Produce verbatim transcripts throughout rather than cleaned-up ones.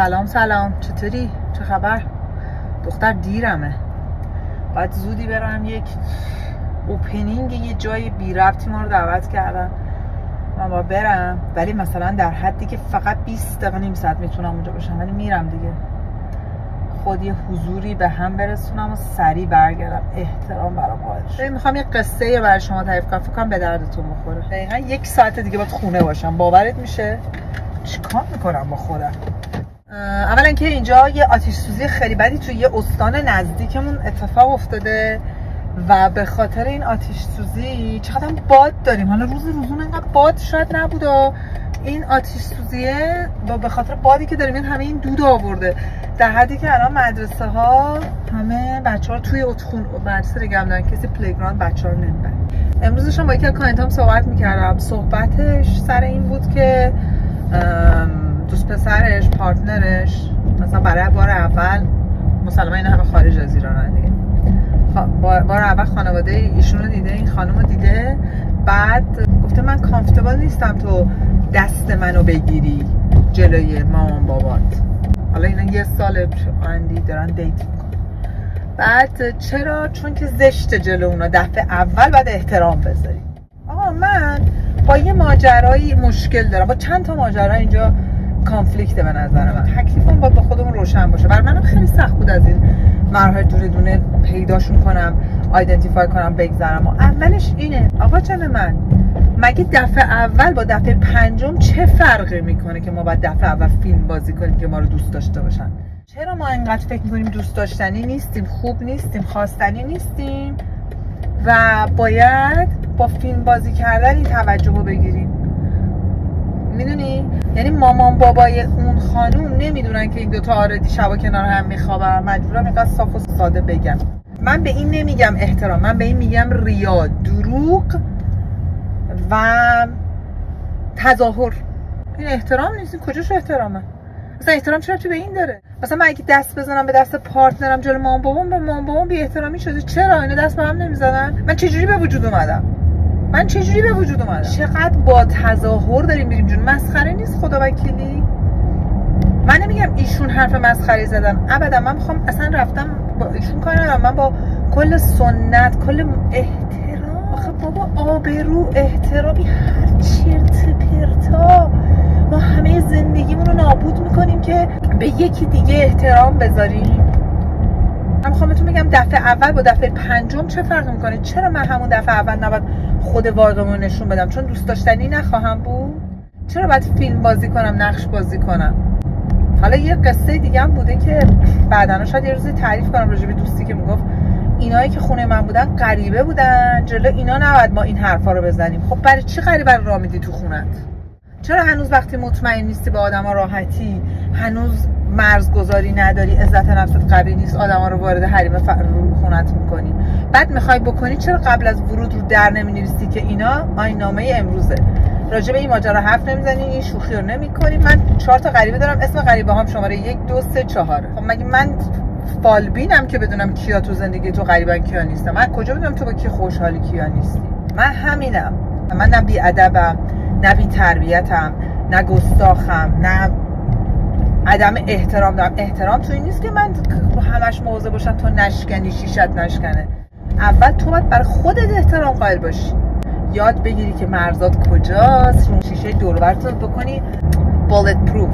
سلام سلام، چطوری؟ چه خبر؟ دختر دیرمه، باید زودی برم. یک اوپنینگ یه جای بی ربطی ما رو دعوت کردن، من باید برم، ولی مثلا در حدی که فقط بیست دقیقه نیم ساعت میتونم اونجا باشم، ولی میرم دیگه. خود یه حضوری به هم برسونم و سریع برگردم. احترام برام قائل شد. میخوام یه قصه برای شما تعریف کنم، فکر کنم به دردتون بخوره. دقیقاً یک ساعت دیگه باید خونه باشم. باورت میشه؟ چیکار میکنم با خودم؟ اولا که اینجا یه آتش سوزی خیلی بدی توی یه استان نزدیکمون اتفاق افتاده و به خاطر این آتش سوزی چقدر هم باد داریم. حالا روز روزون انقدر باد شاید نبود و این آتش سوزیه به خاطر بادی که داریم این همه این دود آورده، در حدی که الان مدرسه ها همه بچه ها توی اتخون مدرسه دیگه هم دارن، کسی پلیگراند بچه ها رو نمیبرن. امروز داشتم با یکی از کلاینتام صحبت میکردم، صحبتش سر این بود که دوست پسرش، پارتنرش مثلا برای بار اول، مسلما این همه خارج از ایران دیگه، بار اول خانواده ایشون رو دیده، این خانم رو دیده، بعد گفته من کامفتبل نیستم تو دست منو بگیری جلوی مامان بابات. حالا اینا یه سال آندی دارن دیت میکنن. بعد چرا؟ چون که زشت جلو اونا، دفعه اول بعد احترام بذاری. آقا من با یه ماجرایی مشکل دارم، با چند تا ماجرا اینجا کانفلیکته به نظر من. تکلیفم باید با خودمون روشن باشه. برای منم خیلی سخت بود از این مراحل دونه دونه پیداشون کنم، آیدنتیفای کنم، بگذرم. و اولش اینه آقا جان من، مگه دفعه اول با دفعه پنجم چه فرقی میکنه که ما باید دفعه اول فیلم بازی کنیم که ما رو دوست داشته باشن؟ چرا ما اینقدر فکر میکنیم دوست داشتنی نیستیم، خوب نیستیم، خواستنی نیستیم و باید با فیلم بازی کردن این توجه رو بگیریم؟ میدونی؟ یعنی مامان بابای اون خانوم نمیدونن که این دوتا آردی شبا کنار هم میخوابن، مجبورم اینقدر صاف و ساده بگم. من به این نمیگم احترام، من به این میگم ریا، دروغ و تظاهر. این احترام نیست. این کجاش احترامه؟ مثلا احترام چرا تو به این داره؟ مثلا من اگه دست بزنم به دست پارتنرم جلوی مامان بابام، به مامان بابام بی احترامی شده. چرا اینا دست به هم نمیزنن؟ من چجوری به وجود اومدم؟ من چجوری به وجود اومدم؟ چقدر با تظاهر داریم میریم جون. مسخره نیست خدا وکیلی. من نمیگم ایشون حرف مسخره زدن، ابدا. من میخوام اصلا رفتم با ایشون کار ندارم، من با کل سنت، کل احترام، آخه بابا آبرو، احترامی، هر چرت پرتا. ما همه زندگیمون رو نابود میکنیم که به یکی دیگه احترام بذاریم. من میخوام بهتون بگم دفعه اول با دفعه پنجم چه فرقی میکنه؟ چرا من همون دفعه اول نباید خود واقعمو نشون بدم؟ چون دوست داشتنی نخواهم بود؟ چرا باید فیلم بازی کنم، نقش بازی کنم؟ حالا یه قصه دیگه هم بوده که بعداً شاید یه روزی تعریف کنم راجع به دوستی که میگفت اینایی که خونه من بودن غریبه بودن، جلو اینا نباید ما این حرفا رو بزنیم. خب برای چی غریبه رو راه میدی تو خونت؟ چرا هنوز وقتی مطمئن نیستی با آدما راحتی، هنوز مرزگذاری نداری، عزت نفست قوی نیست، آدما رو وارد حریم خونت میکنی؟ بعد میخوای بکنی، چرا قبل از ورود رو در نمینویسی که اینا آیین‌نامه امروزه، راجع به این ماجرا حرف نمیزنی، این شوخی رو نمیکنی؟ من چهار تا غریبه دارم، اسم غریبه هام شماره یک دو سه چهاره. خب مگه من فالبینم که بدونم کیا تو زندگی تو غریبن کیا نیستم؟ من کجا بدونم تو با کی خوشحالی کیا نیستی؟ من همینم. من نه بی ادبم، نه بی تربیتم، نه گستاخم، نه عدم احترام دارم. احترام تو این نیست که من همش مواظب باشم تو نشکنی، شیشت نشکنه. اول تو باید برای خودت احترام قائل باشی، یاد بگیری که مرزات کجاست، رو شیشه دور و برتون بکنی bullet proof،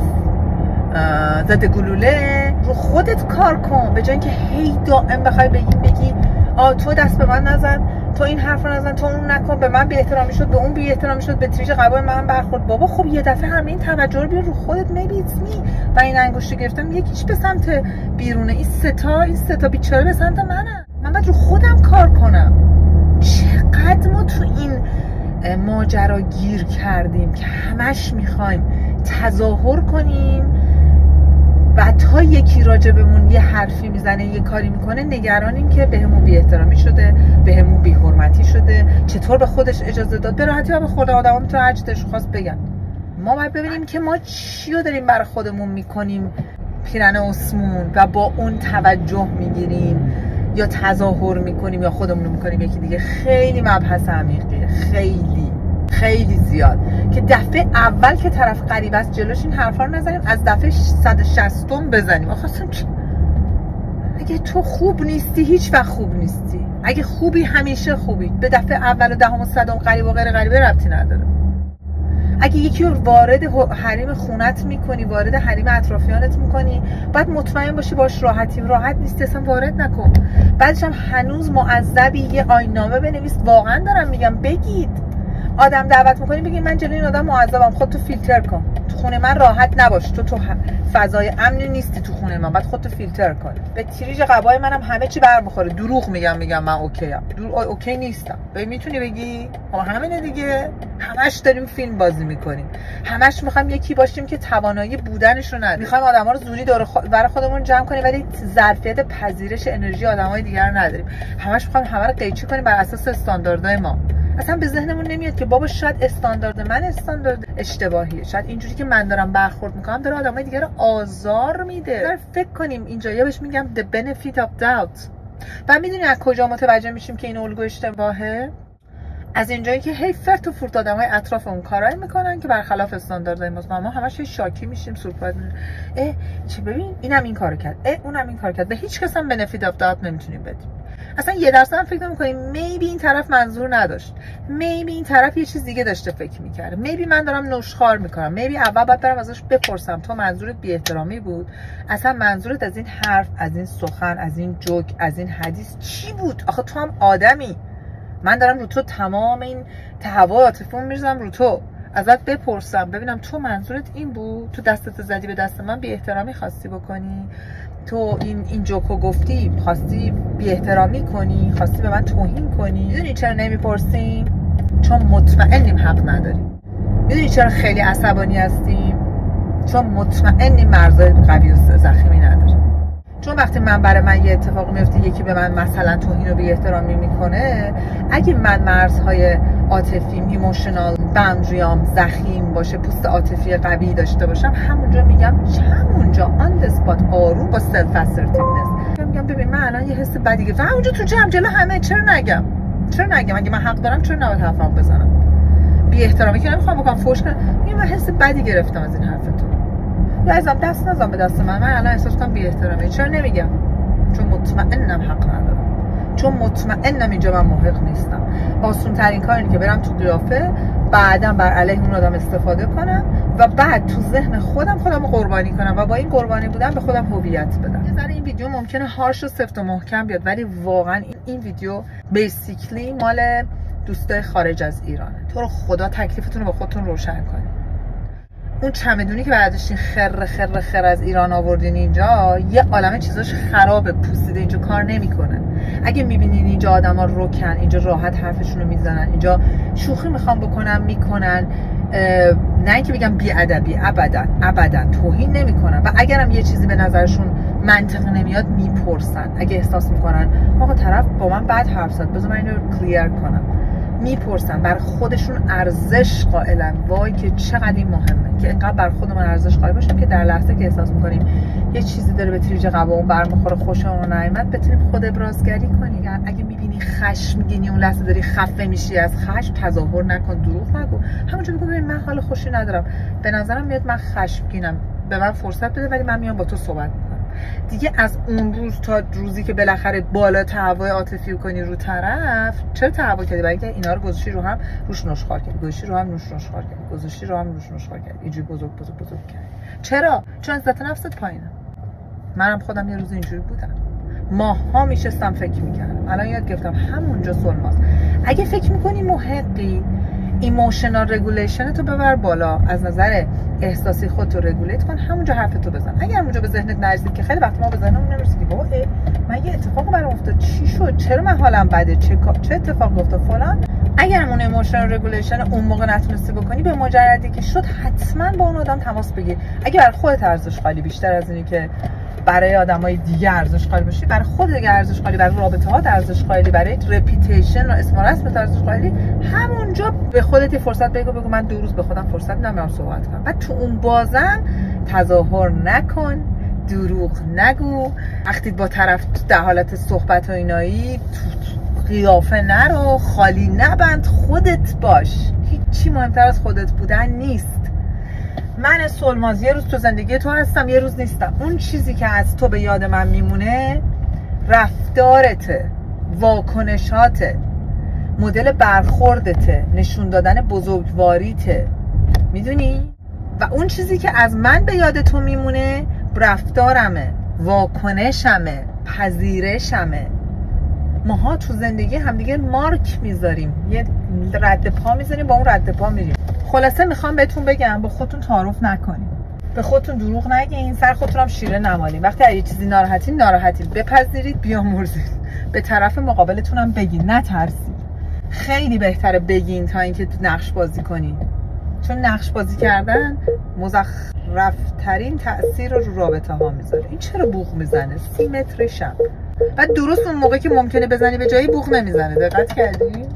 ضد گلوله. رو خودت کار کن، به جای اینکه هی دائم بخوای بگی بگی آ تو دست به من نزن، تو این حرف رو نزن، تو اون نکن، به من بی احترامی شد، به اون بی احترامی شد، به تریج قبای من برخورد. بابا خب یه دفعه همه این توجه رو بیار رو خودت. maybe it's me. و این انگشت گرفتم یکیش به سمت بیرونه، این ستا این ستا بیچاره به سمت منه. من باید رو خودم کار کنم. چقدر ما تو این ماجرا گیر کردیم که همش میخوایم تظاهر کنیم و تا یکی راجبمون یه حرفی میزنه، یه کاری میکنه، نگرانیم که بهمون بی احترامی شده، بهمون بی حرمتی شده، چطور به خودش اجازه داد. به راحتی به خود آدما میتونه هر چی دلش خواست بگن. ما باید ببینیم که ما چیو داریم برای خودمون میکنیم پیرن اسمون و با اون توجه میگیریم یا تظاهر میکنیم یا خودمون رو میکنیم یکی دیگه. خیلی مبحث عمیقیه، خیلی خیلی زیاد که دفعه اول که طرف غریبه است جلوش این حرفا رو نزنیم، از دفعه صد و شصت بزنیم. آخه اصلا اگه تو خوب نیستی هیچ وقت خوب نیستی، اگه خوبی همیشه خوبی. به دفعه اول و دهم و صدم غریبه و غیر غریبه ربطی نداره. اگه یکی رو وارد حریم خونت میکنی، وارد حریم اطرافیانت میکنی، باید مطمئن باشی باش راحتی. راحت نیستی اصلا وارد نکن. بعدش هم هنوز معذبی، یه آیین‌نامه بنویس. واقعا دارم میگم بگید. آدم دعوت میکنی بگی من جلوی این آدم معذبم، خودتو فیلتر کن. تو خونه من راحت نباش، تو تو فضای امنی نیستی تو خونه من، بعد خودتو فیلتر کن. به تریج قبای منم همه چی برمیخوره. دروغ میگم میگم من اوکی ام. اوکی نیستم. ببین میتونی بگی ما همینه دیگه. همش داریم فیلم بازی میکنیم. همش میخوایم یکی باشیم که توانایی بودنش رو نداریم. میخوایم آدما رو زوری دور خود برای خودمون جمع کنیم ولی ظرفیت پذیرش انرژی آدمای دیگر رو نداریم. همش میخوایم همه رو قیچی کنیم بر اساس استانداردهای ما. اصلا به ذهنمون نمیاد که بابا شاید استاندارد من استاندارد اشتباهیه، شاید اینجوری که من دارم برخورد میکنم داره آدمای دیگه رو آزار میده. در فکر کنیم اینجا یا بهش میگم the benefit of doubt. و میدونی از کجا متوجه میشیم که این الگو اشتباهه؟ از اینجایی که هی فرت و فورت آدمای اطرافمون کارایی میکنن که برخلاف استانداردهای ما. ما همش شاکی میشیم، سورپرایز میشیم. اه چه ببین اینم این کارو کرد، اه اونم این کار کرد. به هیچ کس هم benefit of doubt نمیتونیم بدیم. اصلا یه درصد هم فکر نمی‌کنیم میبی این طرف منظور نداشت، میبی این طرف یه چیز دیگه داشته فکر می‌کرده، میبی من دارم نوشخوار میکنم، میبی اول باید برم ازش بپرسم تو منظورت بی احترامی بود، اصلا منظورت از این حرف، از این سخن، از این جوک، از این حدیث چی بود؟ آخه تو هم آدمی، من دارم رو تو تمام این تهوع عاطفی‌مو می‌ریزم رو تو، ازت بپرسم ببینم تو منظورت این بود؟ تو دستت زدی به دست من، بی احترامی خواستی بکنی؟ تو این این جوکو گفتی خواستی بی احترامی کنی، خواستی به من توهین کنی؟ میدونی چرا نمیپرسیم؟ چون مطمئنیم حق نداریم. میدونی چرا خیلی عصبانی هستیم؟ چون مطمئنیم مرزهای قوی و ضخیمی نداریم. چون وقتی من برای من یه اتفاقی میفته یکی به من مثلا توهین و بی احترامی میکنه، اگه من مرزهای عاطفیم، ایموشنال باوندریام ضخیم باشه، پوست عاطفی قوی داشته باشم، همونجا میگم همونجا آن د اسپات آروم با سلف اسرتیونس میگم ببین من الان یه حس بدی گرفتم، همونجا تو جمع جلو همه، چرا نگم؟ چرا نگم؟ اگه من حق دارم چرا نباید حرفمو بزنم؟ بی احترامی که نمیخوام بکنم، فوش کنم، میگم من حس بدی گرفتم از این حرف تو. لازم دست نزن به دست من، من الان احساس کنم بی احترامی. چرا نمیگم؟ چون مطمئنم حق ندارم، چون مطمئنم اینجا من محق نیستم. آسون ترین کار اینه که برم تو قیافه، بعداً بر علیه اون آدم استفاده کنم و بعد تو ذهن خودم خودم قربانی کنم و با این قربانی بودن به خودم هویت بدم. یه ذره این ویدیو ممکنه هارش و سفت و محکم بیاد ولی واقعا این, این ویدیو بیسیکلی مال دوستای خارج از ایرانه. تو رو خدا تکلیفتون رو با خودتون روشن کنید. اون چمدونی که برداشتین خر خر خر از ایران آوردین اینجا، یه عالمه چیزاش خرابه، پوسیده، اینجا کار نمیکنه. اگه میبینین اینجا آدما رکن، اینجا راحت حرفشون رو میزنن، اینجا شوخی میخوام بکنن میکنن، نه اینکه بگم بی ادبی، ابدا ابدا توهین نمیکنن و اگرم یه چیزی به نظرشون منطقی نمیاد میپرسن. اگه احساس میکنن آقا طرف با من بد حرف زد بذار من اینو کلیر کنم، میپرسن، بر خودشون ارزش قائلن. وای که چقدر این مهمه که اینقدر بر خودمون ارزش قائل باشیم که در لحظه که احساس میکنیم یه چیزی داره به تریج قبامون برمیخوره، خوشمون نیامد، بتونیم خود ابرازگری کنیم. اگه میبینی خشمگینی اون لحظه داری خفه میشی از خشم، تظاهر نکن، دروغ نگو، همونجا بگو ببین من حال خوشی ندارم، به نظرم میاد من خشمگینم، به من فرصت بده ولی من میام با تو صحبت میکنم. دیگه از اون روز تا روزی که بالاخره بالا تهوع عاطفی کنی رو طرف، چرا تهوع کردی؟ برای اینکه اینا رو گذاشتی رو هم روش نشخوار کردی، گذاشتی رو هم روش نشخوار کردی، گذاشتی رو هم روش نشخوار کردی، اینجوری بزرگ بزرگ بزرگ کردی. چرا؟ چون عزت نفست پایینه. منم خودم یه روز اینجوری بودم، ماها میشستم فکر میکردم، الان یاد گرفتم همونجا سلماست. اگه فکر میکنی محقی، ایموشنال رگولیشن تو ببر بالا، از نظر احساسی خودتو رگولیت کن، همونجا حرفتو بزن. اگر اونجا به ذهنت نرسید که خیلی وقت ما به ذهنمون نمیرسه که بابا من یه اتفاق برام افتاد، چی شد، چرا من حالم بده، چه چه اتفاق افتاد فلان، اگر اون ایموشنال رگولیشن اون موقع نتونستی بکنی، به مجردی که شد حتما با اون آدم تماس بگیر. اگه برای خودت ارزش قائلی بیشتر از اینی که برای آدمای دیگه ارزش قائل باشی، برای خودت ارزش قائلی، برای رابطه‌هات ارزش قائلی، برای رپیتیشن و اسم و رسمت ارزش قائلی، همونجا به خودت یه فرصت بگو بگو من دو روز به خودم فرصت میدم برام صحبت کنم. بعد تو اون بازم تظاهر نکن، دروغ نگو، وقتی با طرف در حالت صحبت و اینایی قیافه نرو، خالی نبند، خودت باش. هیچی مهمتر از خودت بودن نیست. من سلماز یه روز تو زندگی تو هستم، یه روز نیستم. اون چیزی که از تو به یاد من میمونه رفتارته، واکنشاته، مدل برخوردته، نشون دادن بزرگواریته. میدونی؟ و اون چیزی که از من به یاد تو میمونه رفتارمه، واکنشمه، پذیرشمه. ماها تو زندگی همدیگه مارک میذاریم، یه رد پا میذاریم، با اون رد پا میریم. خلاصه میخوام بهتون بگم با خودتون تعارف نکنین، به خودتون دروغ نگین، سر خودتون هم شیره نمالین. وقتی از یه چیزی ناراحتین ناراحتین، بپذیرید، بیامرزید، به طرف مقابلتون هم بگین، نترسید. خیلی بهتره بگین تا اینکه نقش بازی کنین، چون نقش بازی کردن مزخرفترین تأثیر رو رو رابطه ها میذاره. این چرا بوق میزنه؟ سی متر شب. و درست اون موقع که ممکنه بزنی به جایی بوق نمیزنه. دقت کردی؟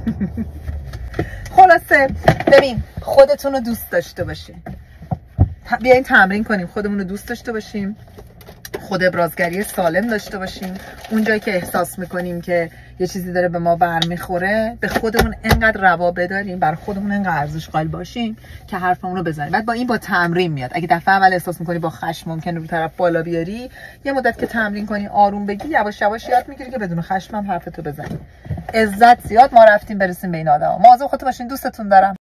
خلاصه ببین، خودتون رو دوست داشته باشین. بیاین تمرین کنیم خودمون رو دوست داشته باشیم، خود ابرازگری سالم داشته باشیم. اون جایی که احساس میکنیم که یه چیزی داره به ما برمیخوره، به خودمون انقدر روا بداریم، بر خودمون انقدر ارزش قائل باشیم که حرفمون رو بزنیم. بعد با این با تمرین میاد. اگه دفعه اول احساس میکنی با خشم ممکنه رو طرف بالا بیاری، یه مدت که تمرین کنی، آروم بگی، یواش یواش یاد میگیری که بدون خشم هم حرفتو بزنی. عزت زیاد ما رفتیم برسیم به این آدما. مواظب خودتون باشین. دوستتون دارم.